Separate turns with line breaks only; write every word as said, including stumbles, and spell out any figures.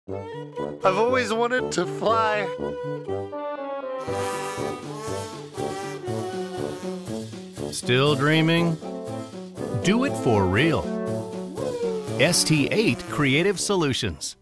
I've always wanted to fly.
Still dreaming? Do it for real. S T eight Creative Solutions.